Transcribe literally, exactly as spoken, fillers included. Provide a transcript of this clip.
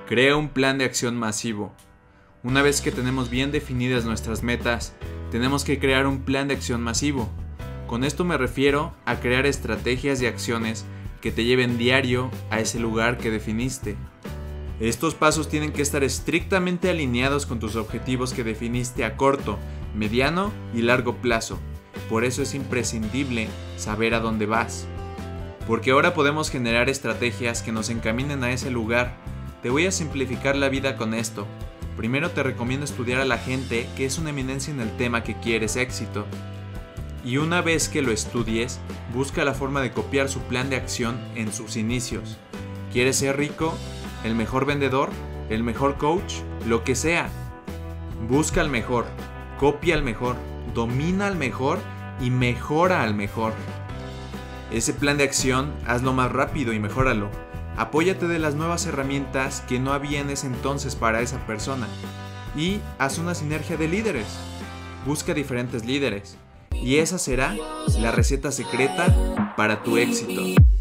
Crea un plan de acción masivo. Una vez que tenemos bien definidas nuestras metas, tenemos que crear un plan de acción masivo. Con esto me refiero a crear estrategias y acciones que te lleven diario a ese lugar que definiste. Estos pasos tienen que estar estrictamente alineados con tus objetivos que definiste a corto, mediano y largo plazo. Por eso es imprescindible saber a dónde vas. Porque ahora podemos generar estrategias que nos encaminen a ese lugar. Te voy a simplificar la vida con esto. Primero te recomiendo estudiar a la gente que es una eminencia en el tema que quieres éxito. Y una vez que lo estudies, busca la forma de copiar su plan de acción en sus inicios. ¿Quieres ser rico? ¿El mejor vendedor? ¿El mejor coach? Lo que sea. Busca al mejor, copia al mejor, domina al mejor y mejora al mejor. Ese plan de acción, hazlo más rápido y mejóralo. Apóyate de las nuevas herramientas que no había en ese entonces para esa persona. Y haz una sinergia de líderes. Busca diferentes líderes. Y esa será la receta secreta para tu éxito.